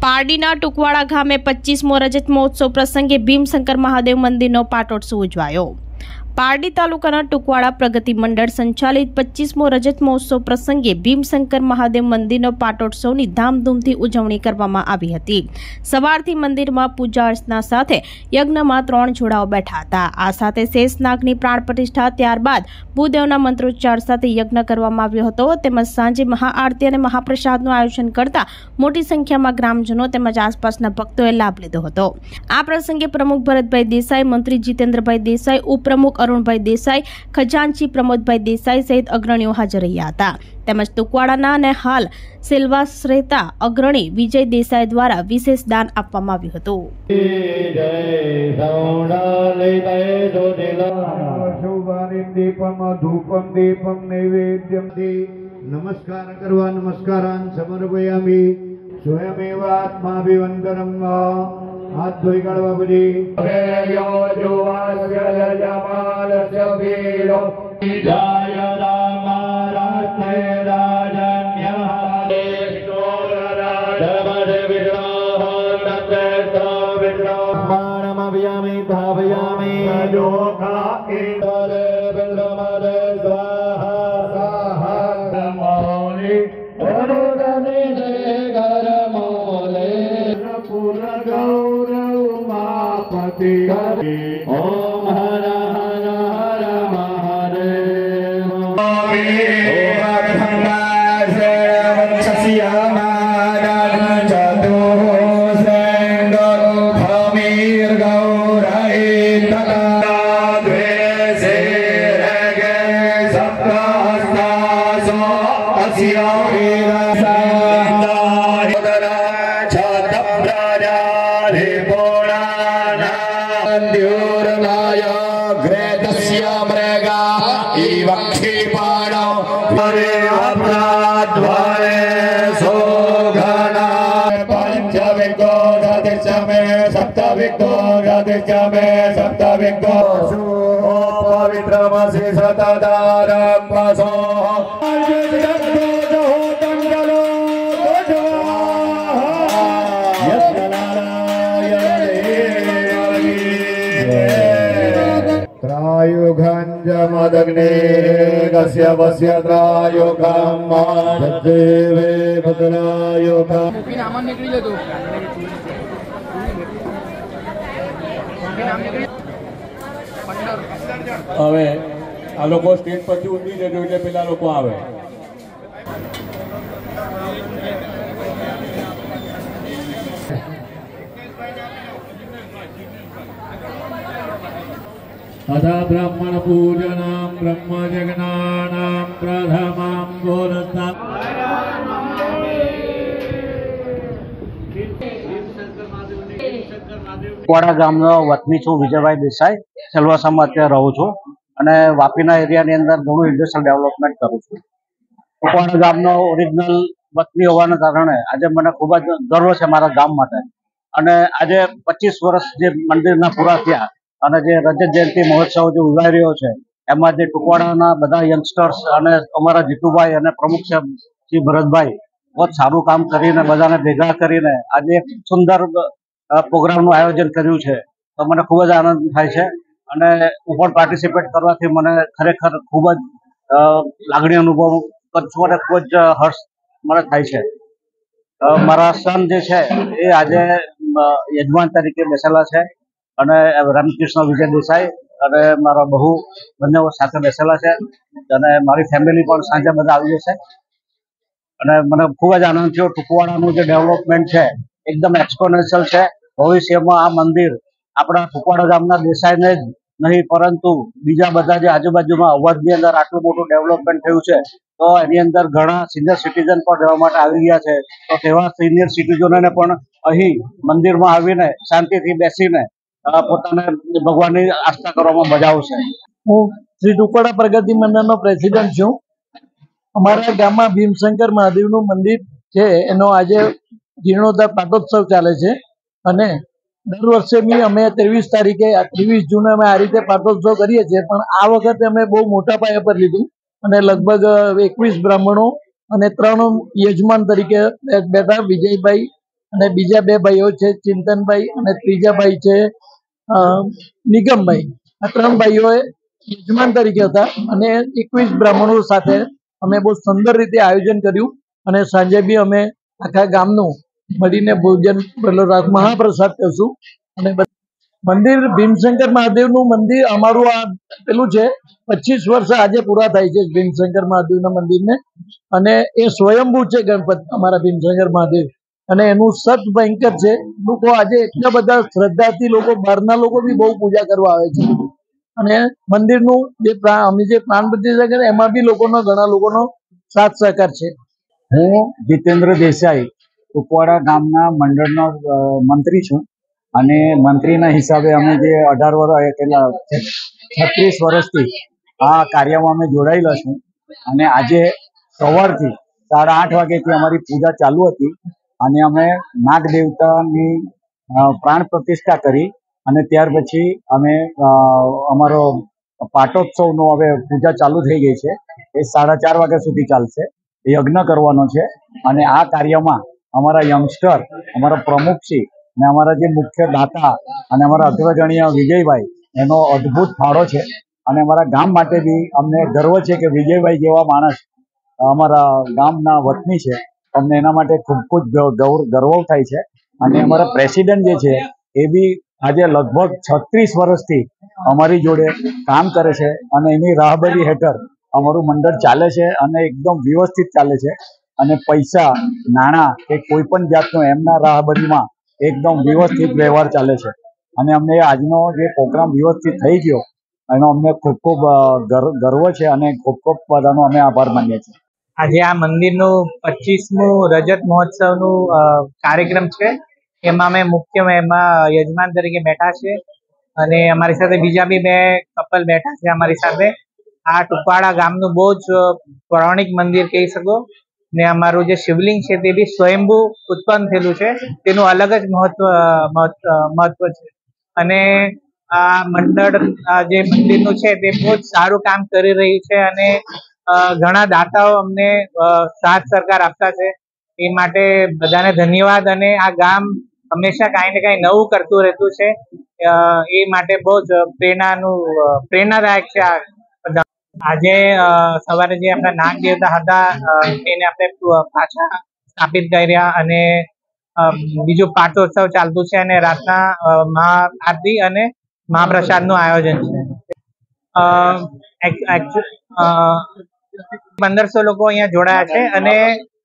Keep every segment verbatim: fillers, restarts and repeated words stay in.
પારડીના ટુકવાડા ગામે પચીસમો રજત મહોત્સવ પ્રસંગે ભીમશંકર મહાદેવ મંદિરનો પાટોત્સવ ઉજવાયો। પારડી તાલુકાના ટુકવાડા પ્રગતિ મંડળ સંચાલિત પચીસમો રજત મહોત્સવ પ્રસંગે ભીમશંકર મહાદેવ મંદિરનો પાટોત્સવની ધામધૂમથી ઉજવણી કરવામાં આવી હતી। સવારથી મંદિરમાં પૂજા અર્ચના સાથે યજ્ઞમાં ત્રણ જોડાઓ બેઠા હતા। આ સાથે શેષનાગની પ્રાણ પ્રતિષ્ઠા, ત્યારબાદ ભૂદેવના મંત્રોચ્ચાર સાથે યજ્ઞ કરવામાં આવ્યો હતો। તેમજ સાંજે મહાઆરતી અને મહાપ્રસાદનું આયોજન કરતા મોટી સંખ્યામાં ગ્રામજનો તેમજ આસપાસના ભક્તોએ લાભ લીધો હતો। આ પ્રસંગે પ્રમુખ ભરતભાઈ દેસાઈ, મંત્રી જીતેન્દ્રભાઈ દેસાઈ, ઉપપ્રમુખ અરુણભાઈ દેસાઈ, ખજાનચી પ્રમોદભાઈ દેસાઈ સહિત અગ્રણીઓ હાજર રહ્યા હતા। તેમજ ટુકવાડાના અને હાલ સેલવાસ રહેતા અગ્રણી વિજય દેસાઈ દ્વારા વિશેષ દાન આપવામાં આવ્યું હતું। નમસ્કાર કરવા નમસ્કારાન સમર્પયામિ સ્વયમેવાત્માભિવંદનમ। हाथ धोई काढवा बजी यो जुवास्य जमालस्य वीरो जय राम राष्ट्रे राजन्यः देशोराजमद विग्रह तत्रो विग्रह मानमभियामि भावयामि जोखा इंद्रे विग्रहमदे स्वाहा स्वाहा तमोलि अनुदने घर मोले पूर्ण ओम हर हर हर महादेव। पवित्रमसि सतदारम्भसो त्रायुघञ्जमदग्ने कस्य वस्य त्रायुघम् देवे भद्रायुघम् હવે આ લોકો સ્ટેજ પરથી ઉતરી જજો એટલે પેલા લોકો આવે। तथा ब्राह्मण पूजनां ब्रह्म जगनानां प्रथमां बोलता ટુકવાડા ગામનો વતની છું, વિજયભાઈ દેસાઈ। સેલવાસામાં અત્યારે રહું છું અને વાપીના એરિયાની અંદર ઘણું ઇન્ડસ્ટ્રીયલ ડેવલપમેન્ટ કરું છું। ટુકવાડા ગામનો ઓરિજિનલ વતની હોવાના કારણે આજે મને ખૂબ જ ગર્વ છે મારા ગામ માટે। અને આજે પચીસ વર્ષ જે મંદિરના પૂરા થયા અને જે રજત જયંતિ મહોત્સવ જે ઉજવાઈ રહ્યો છે એમાં જે ટુકવાડાના બધા યંગસ્ટર્સ અને અમારા જીતુભાઈ અને પ્રમુખ સાહેબ શ્રી ભરતભાઈ બહુ સારું કામ કરીને બધાને ભેગા કરીને આજે એક સુંદર પ્રોગ્રામનું આયોજન કર્યું છે તો મને ખૂબ જ આનંદ થાય છે। અને હું પણ પાર્ટિસિપેટ કરવાથી મને ખરેખર ખૂબ જ લાગણી અનુભવ કરું છું અને ખૂબ જ હર્ષ મને થાય છે। મારા સન જે છે એ આજે યજમાન તરીકે બેસેલા છે અને રામકૃષ્ણ વિજય દેસાઈ અને મારા બહુ બંને સાથે બેસેલા છે અને મારી ફેમિલી પણ સાંજે બધા આવી જશે। અને મને ખૂબ જ આનંદ થયો। ટુકવાડાનું જે ડેવલપમેન્ટ છે એકદમ એક્સપોનેન્શિયલ છે। ભવિષ્યમાં આ મંદિર આપણા ટુકવાડા ગામના દેસાઈને જ નહીં પરંતુ બીજા બધા જે આજુબાજુમાં અવધની અંદર આટલું મોટું ડેવલપમેન્ટ થયું છે તો એની અંદર ઘણા સિનિયર સિટીઝન પણ રહેવા માટે આવી ગયા છે તો તેવા સિનિયર સિટીઝનોને પણ અહીં મંદિરમાં આવીને શાંતિથી બેસીને પોતાને ભગવાનની આસ્થા કરવામાં મજા આવશે। હું શ્રી ટુકવાડા પ્રગતિ મંડળનો પ્રેસિડેન્ટ છું। અમારા ગામમાં ભીમશંકર મહાદેવનું મંદિર છે એનો આજે જીર્ણોદ્ધાર પાટોત્સવ ચાલે છે અને દર વર્ષે બી અમે ત્રેવીસ તારીખે ત્રેવીસ જૂને અમે આ રીતે પાટોત્સવ કરીએ છીએ પણ આ વખતે અમે બહુ મોટા પાયા પર લીધું અને લગભગ એકવીસ બ્રાહ્મણો અને ત્રણ યજમાન તરીકે બેઠા વિજયભાઈ અને બીજા બે ભાઈઓ છે ચિંતનભાઈ અને ત્રીજા ભાઈ છે નિગમભાઈ. આ ત્રણ ભાઈઓએ યજમાન તરીકે હતા અને એકવીસ બ્રાહ્મણો સાથે અમે બહુ સુંદર રીતે આયોજન કર્યું અને સાંજે બી અમે આખા ગામનું મળીને ભોજન મહાપ્રસાદ કરશું. અને મંદિર ભીમશંકર મહાદેવનું મંદિર અમારું આ પેલું છે પચીસ વર્ષ આજે પૂરા થાય છે ભીમશંકર મહાદેવના મંદિરને. અને એ સ્વયંભૂ છે ગણપત અમારા ભીમશંકર મહાદેવ અને એનું સત ભયંકર છે. લોકો આજે એટલા બધા શ્રદ્ધાથી લોકો બહારના લોકો બી બહુ પૂજા કરવા આવે છે. અને મંદિરનું જે અમે જે પ્રાણ પ્રતિષ્ઠા કરે એમાં બી લોકોનો ઘણા લોકોનો સાથ સહકાર છે. હું જીતેન્દ્ર દેસાઈ કુકવાડા ગામના મંડળનો મંત્રી છું અને મંત્રીના હિસાબે અમે જે અઢાર વર્ષ પેલા છત્રીસ વર્ષથી આ કાર્યમાં અમે જોડાયેલા છું. અને આજે સવારથી સાડા આઠ વાગ્યાથી અમારી પૂજા ચાલુ હતી અને અમે નાગ દેવતાની પ્રાણ પ્રતિષ્ઠા કરી અને ત્યાર પછી અમે અમારો પાટોત્સવનો હવે પૂજા ચાલુ થઈ ગઈ છે. એ સાડા ચાર વાગ્યા સુધી ચાલશે. યજ્ઞ કરવાનો છે અને આ કાર્યમાં અમારા યંગસ્ટર, અમારા પ્રમુખશ્રી અને અમારા જે મુખ્ય દાતા અને અમારા અગ્રગણ્ય વિજયભાઈ એનો અદ્ભુત ફાળો છે. અને અમારા ગામ માટે બી અમને ગર્વ છે કે વિજયભાઈ જેવા માણસ અમારા ગામના વતની છે. અમને એના માટે ખૂબ ખૂબ ગર્વ થાય છે. અને અમારા પ્રેસિડેન્ટ જે છે એ બી આજે લગભગ છત્રીસ વર્ષથી અમારી જોડે કામ કરે છે અને એની રાહબરી હેઠળ અમારું મંડળ ચાલે છે અને એકદમ વ્યવસ્થિત ચાલે છે. અને પૈસા નાણાં કે કોઈ પણ જાતનો એમના રાહબરીમાં એકદમ વ્યવસ્થિત વ્યવહાર ચાલે છે. અને અમને આજનો જે પ્રોગ્રામ વ્યવસ્થિત થઈ ગયો એનો અમને ખૂબ ખૂબ ગર્વ છે અને ખૂબ ખૂબ બધાનો અમે આભાર માનીએ છીએ. આજે આ મંદિરનું પચીસમું રજત મહોત્સવનું કાર્યક્રમ છે. એમાં અમે મુખ્ય એમાં યજમાન તરીકે બેઠા છે અને અમારી સાથે બીજા બી બે કપલ બેઠા છે અમારી સાથે. આ ટુકવાડા ગામનું બહુ જ પૌરાણિક મંદિર કહી શકો ને અમારું જે શિવલિંગ છે તે બી સ્વયંભૂ ઉત્પન્ન થયેલું છે. તેનું અલગ જ મહત્વ મહત્વ છે. અને આ મંડળ જે મંદિરનું છે તે બહુ જ સારું કામ કરી રહ્યું છે અને ઘણા દાતાઓ અમને સાથ સહકાર આપતા છે. એ માટે બધાને ધન્યવાદ. અને આ ગામ હંમેશા કાંઈ ને કાંઈ નવું કરતું રહેતું છે. એ માટે બહુ જ પ્રેરણાનું પ્રેરણાદાયક છે. આજે સવારે જે આપણા નાગ દેવતા હતા એને આપણે પાછા સ્થાપિત કર્યા અને બીજું પાટોત્સવ ચાલતું છે અને રાતના મહાઆરતી અને મહાપ્રસાદનું આયોજન છે. પંદરસો લોકો અહીંયા જોડાયા છે અને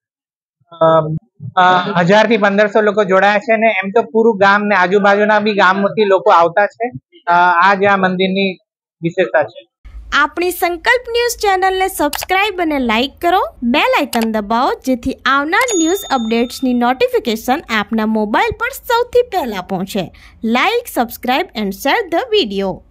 હજાર થી પંદરસો લોકો જોડાયા છે. અને એમ તો પૂરું ગામ ને આજુબાજુના બી ગામથી લોકો આવતા છે. આ જ આ મંદિરની વિશેષતા છે. આપણી સંકલ્પ ન્યૂઝ ચેનલને સબસ્ક્રાઇબ અને લાઇક કરો, બેલ આઇકન દબાવો જેથી આવનાર ન્યૂઝ અપડેટ્સની નોટિફિકેશન આપના મોબાઈલ પર સૌથી પહેલા પહોંચે. Like, subscribe and share the video.